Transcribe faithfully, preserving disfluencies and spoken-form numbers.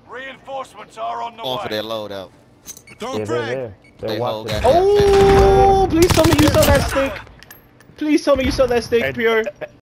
Reinforcements are on the Going way. for their loadout. Yeah, they're there. They're They hold watching. that. Oh, please tell me you saw that stick. Please tell me you saw that stick, Hey, Pure.